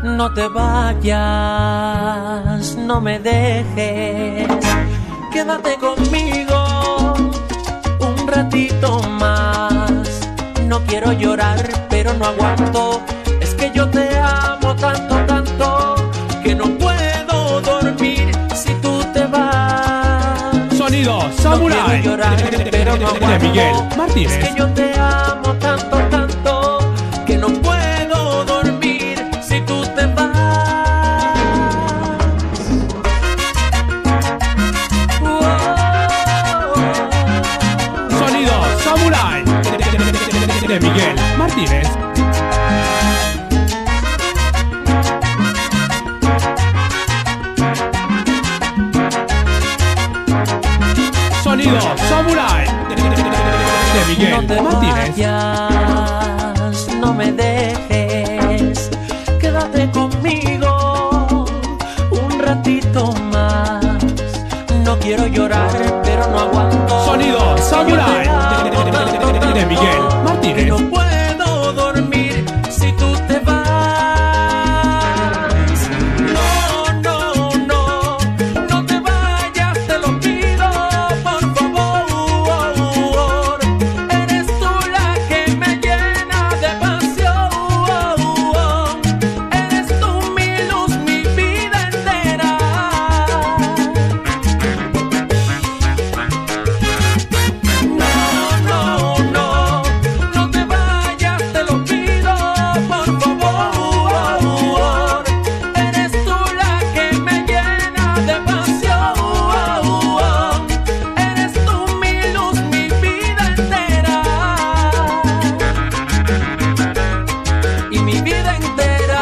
No te vayas, no me dejes, quédate conmigo un ratito más. No quiero llorar, pero no aguanto, es que yo te amo tanto, tanto, que no puedo dormir si tú te vas. Sonido Samurai. No quiero llorar, pero no aguanto, de Miguel Martínez. es que yo te amo tanto, tanto, que no puedo dormir si tú te vas. Sonido Samurai. De Miguel Martínez. Sonido Samurai. De Miguel No te Martínez. vayas, no me dejes, quédate conmigo un ratito más. No quiero llorar, pero no aguanto. Sonido Samurai. De Miguel Que Martínez. no puedo dormir si tú te vas. No, no, no, no te vayas, te lo pido, por favor. Eres tú la que me llena de pasión. Eres tú mi luz, mi vida entera. No, no, no, no te vayas, te lo pido, por favor. Eres tú la que me llena de pasión. Eres tú mi luz, mi vida entera. Y mi vida entera.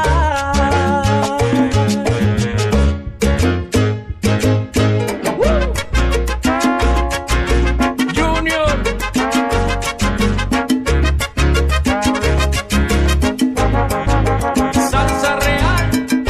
Junior. Salsa real.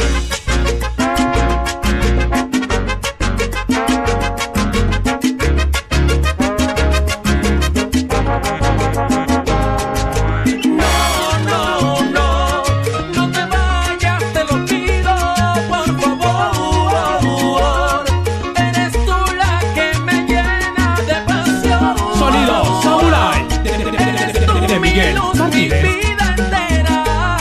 No, no, no, no te vayas, te lo pido, por favor. Eres tú la que me llena de pasión. Sonido Samurai. De Miguel Mi Martínez. vida entera.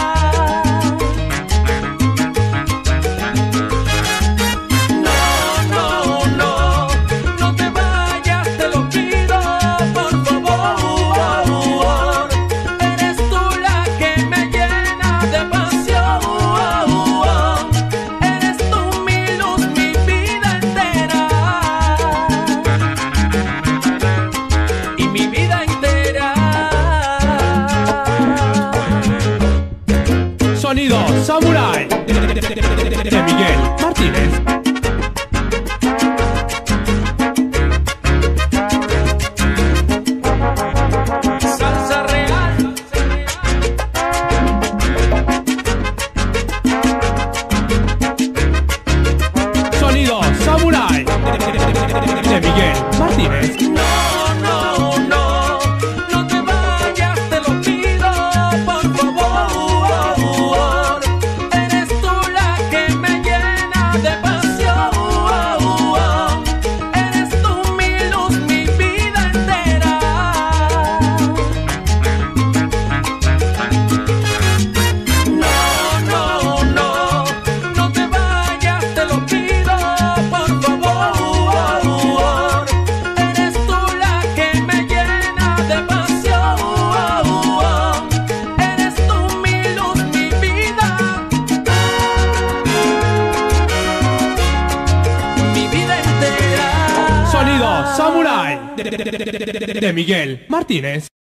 No, no, no, no te vayas, te lo pido, por favor. Eres tú la que me llena de pasión. Eres tú mi luz, mi vida entera. Y mi vida entera. Sonido Samurai. De Miguel Martínez. Salsa real. Sonido Samurai. De Miguel Martínez. No, no, no, no te vayas, te lo pido, por favor. Eres tú la que me llena de pasión. Eres tú mi luz, mi vida entera. No, no, no, no te vayas, te lo pido, por favor. Eres tú la que me llena de pasión. Eres tú mi luz, mi vida. Mi vida entera. Sonido Samurai. De Miguel Martínez.